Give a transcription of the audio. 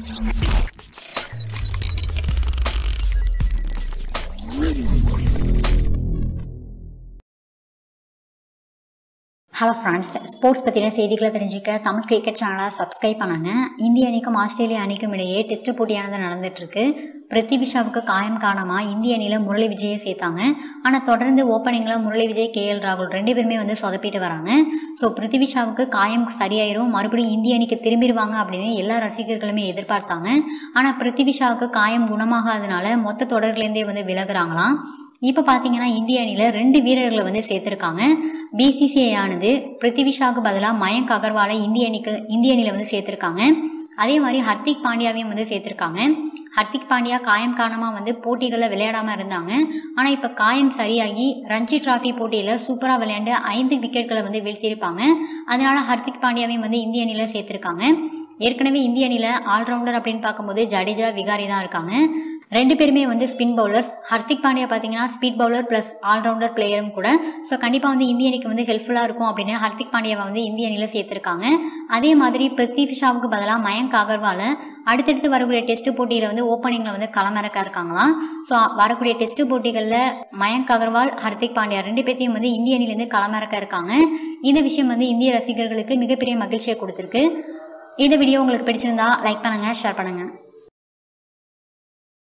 Hello friends, sports பற்றின செய்திகளை தெரிஞ்சுக்க தமிழ் கிரிக்கெட் சேனலை சப்ஸ்கிரைப் பண்ணுங்க. இந்திய அணிக்கும் ஆஸ்திரேலிய அணிக்கும் இடையே டெஸ்ட் போட்டியானது நடந்துட்டுருக்கு. பிருத்திவி ஷாவுக்கு காயம் காரணமாக இந்திய அணியில் முரளி விஜயை சேர்த்தாங்க. ஆனால் தொடர்ந்து ஓப்பனிங்கில் முரளி விஜய், KL ராகுல் 2 பேருமே சொதப்பிட்டு வராங்க. ஸோ பிருத்திவி ஷாவுக்கு காயம் சரியாயிரும், மறுபடியும் இந்திய அணிக்கு திரும்பிடுவாங்க அப்படின்னு எல்லா ரசிகர்களுமே எதிர்பார்த்தாங்க. ஆனால் பிருத்திவி ஷாவுக்கு காயம் குணமாகாதனால மொத்த தொடர்களேருந்தே விலகுறாங்களாம். இப்போ பார்த்தீங்கன்னா இந்திய அணியில் 2 வீரர்களை சேர்த்துருக்காங்க. BCCI ஆனது பிருத்திவி ஷாவுக்கு பதிலாக மயங்க் அகர்வாலை இந்திய அணியில் சேர்த்துருக்காங்க. அதே மாதிரி ஹர்திக் பாண்டியாவையும் சேர்த்துருக்காங்க. ஹர்திக் பாண்டியா காயம் காரணமாக போட்டிகளில் விளையாடாமல் இருந்தாங்க. ஆனால் இப்போ காயம் சரியாகி ரஞ்சி டிராஃபி போட்டியில் சூப்பராக விளையாண்டு 5 விக்கெட்களை வீழ்த்தியிருப்பாங்க. அதனால ஹர்திக் பாண்டியாவையும் இந்திய அணியில் சேர்த்துருக்காங்க. ஏற்கனவே இந்திய அணியில் ஆல்ரவுண்டர் அப்படின்னு பார்க்கும்போது ஜடேஜா, விகாரி தான் இருக்காங்க. 2 பேருமே ஸ்பின் பவுலர்ஸ். ஹர்திக் பாண்டியா பார்த்தீங்கன்னா ஸ்பீட் பவுலர் ப்ளஸ் ஆல்ரவுண்டர் பிளேயரும் கூட. ஸோ கண்டிப்பாக இந்திய அணிக்கு ஹெல்ப்ஃபுல்லாக இருக்கும் அப்படின்னு ஹர்திக் பாண்டியாவை இந்திய அணியில் சேர்த்துருக்காங்க. அதே மாதிரி பிருத்திவி ஷாவுக்கு பதிலாக மயங்க் அகர்வாலை அடுத்தடுத்து வரக்கூடிய டெஸ்ட் போட்டியில் ஓப்பனிங்கில் களமிறக்க இருக்காங்களாம். ஸோ வரக்கூடிய டெஸ்ட் போட்டிகளில் மயங்க் அகர்வால், ஹர்திக் பாண்டியா 2 பேர்த்தையும் இந்திய அணியிலேருந்து களமிறக்க இருக்காங்க. இந்த விஷயம் இந்திய ரசிகர்களுக்கு மிகப்பெரிய மகிழ்ச்சியை கொடுத்துருக்கு. இந்த வீடியோ உங்களுக்கு பிடிச்சிருந்தா லைக் பண்ணுங்க, ஷேர் பண்ணுங்க.